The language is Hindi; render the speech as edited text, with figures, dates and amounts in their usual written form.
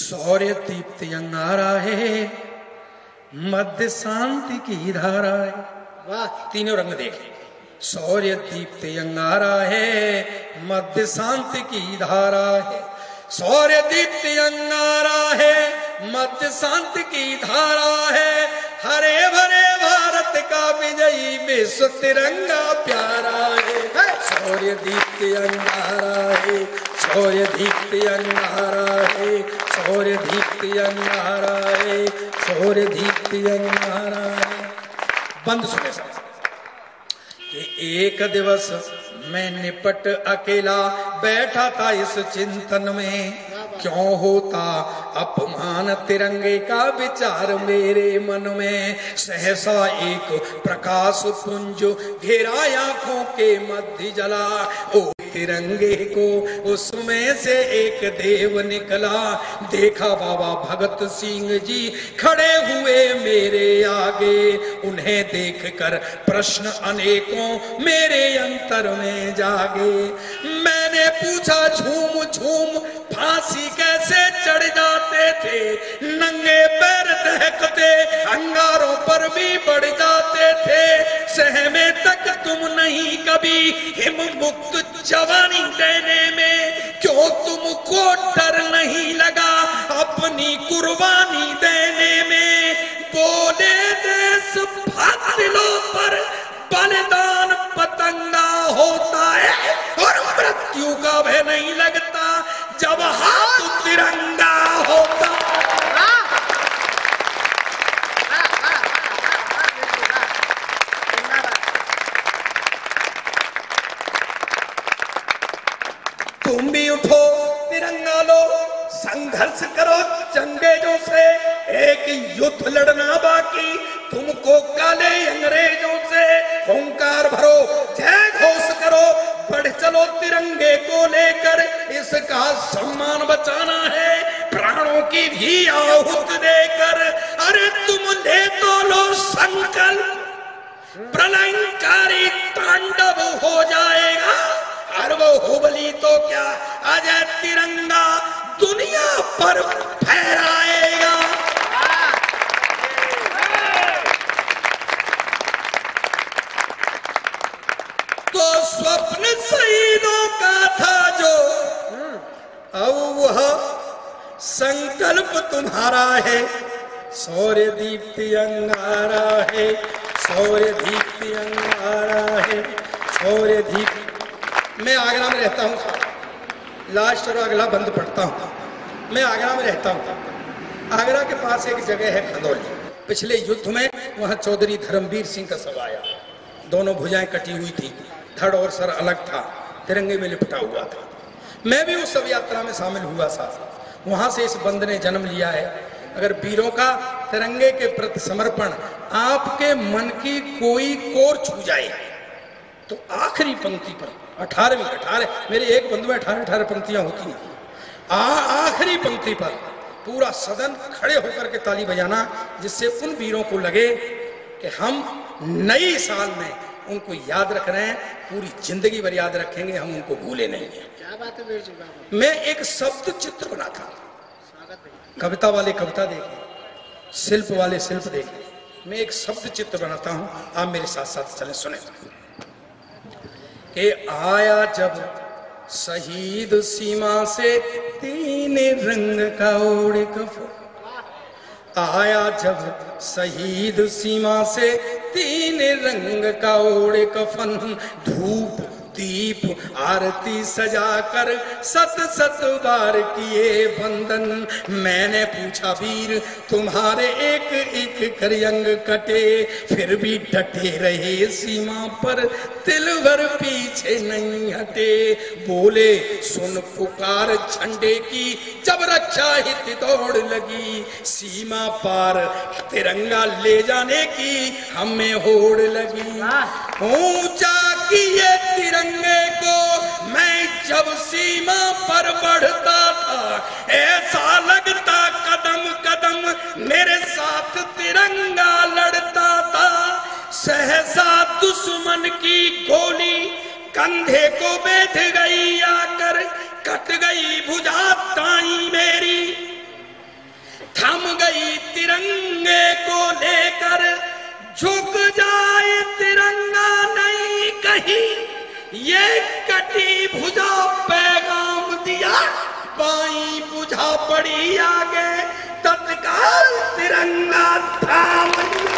शौर्य दीप्त अंगारा है, मध्य शांति की धारा है। वाह, तीनों रंग देखे। शौर्य दीप्त अंगारा है, मध्य शांति की धारा है। शौर्य दीप्त अंगारा है, मध्य शांति की धारा है। हरे भरे भारत का विजयी विश्व तिरंगा प्यारा है। शौर्य दीप्त अंगारा है, शौर्य दीप्त अंगारा है, शौर्य दीप्त अंगारा है, शौर्य दीप्त अंगारा है। बंद सुने सब कि एक दिवस मैं निपट अकेला बैठा था इस चिंतन में, क्यों होता अपमान तिरंगे का विचार मेरे मन में। सहसा एक प्रकाश पुंज घेरा आंखों के मध्य जला, ओ तिरंगे को उसमें से एक देव निकला। देखा बाबा भगत सिंह जी खड़े हुए मेरे आगे, उन्हें देखकर प्रश्न अनेकों मेरे अंतर में जागे। मैंने पूछा झूम झूम फांसी कैसे चढ़ जाते थे, नंगे पैर दहकते अंगारों पर भी बढ़ जाते थे। सहमे तक तुम नहीं कभी हिम मुक्त जवानी देने में, क्यों तुमको डर नहीं लगा अपनी कुर्बानी देने में। बोले देश फासिलों पर बलिदान पतंगा होता है, और मृत्यु का भय नहीं लगता जब हाथ तिरंगा होता। तुम भी उठो, तिरंगा लो, संघर्ष करो अंग्रेजों से। एक युद्ध लड़ना बाकी तुमको काले अंग्रेजों से। ओंकार भरो, जय घोष करो, बढ़ चलो तिरंगे को लेकर। इसका सम्मान बचाना है प्राणों की भी आहुत देकर। अरे तुम ले तो लो संकल्प, प्रलयंकारी तांडव हो जाएगा। और वो हुबली तो क्या अजय तिरंगा दुनिया पर फहराएगा। तो स्वप्न शहीदों का था जो, अब वह संकल्प तुम्हारा है। शौर्य दीप्ति अंगारा है, शौर्य दीप्ति अंगारा है, शौर्य दीप्ति। मैं आगरा में रहता हूँ, लास्ट और अगला बंद पढ़ता हूँ। मैं आगरा में रहता हूँ। आगरा के पास एक जगह है खंदौली। पिछले युद्ध में वहाँ चौधरी धर्मवीर सिंह का शव आया। दोनों भुजाएं कटी हुई थी, धड़ और सर अलग था, तिरंगे में लिपटा हुआ था। मैं भी उस शव यात्रा में शामिल हुआ था। वहाँ से इस बंद ने जन्म लिया है। अगर वीरों का तिरंगे के प्रति समर्पण आपके मन की कोई कोर छू जाए तो आखिरी पंक्ति पर 18 मेरे एक बंधु में 18 पंक्तियां होती हैं। आखिरी पंक्ति पर पूरा सदन खड़े होकर के ताली बजाना, जिससे उन वीरों को लगे कि हम नई साल में उनको याद रख रहे हैं, पूरी जिंदगी भर याद रखेंगे, हम उनको भूले नहीं है। क्या बात है। मैं एक शब्द चित्र बना था। कविता वाले कविता देखें, शिल्प वाले शिल्प देखें। मैं एक शब्द चित्र बनाता हूं, आप मेरे साथ साथ चले सुने। कि आया जब शहीद सीमा से तीन रंग का ओढ़ कफन, आया जब शहीद सीमा से तीन रंग का ओढ़ कफन। धूप दीप आरती सजाकर सत सत बार किए बंदन। मैंने पूछा वीर तुम्हारे एक एक कर अंग कटे, फिर भी डटे रहे सीमा पर, तिल भर पीछे नहीं हटे। बोले सुन पुकार झंडे की, जब रक्षा हित दौड़ लगी, सीमा पार तिरंगा ले जाने की हमें होड़ लगी। ऊंचा किए तिरंगे को मैं जब सीमा पर बढ़ता था, ऐसा लगता कदम कदम मेरे साथ तिरंगा लड़ता था। सहसा दुश्मन की गोली कंधे को बैठ गई आकर, कट गई भुजा ताई मेरी। कहीं ये कटी भुजा पैगाम दिया, बाई बुझा पड़ी आगे तत्काल तिरंगा थाम लिया।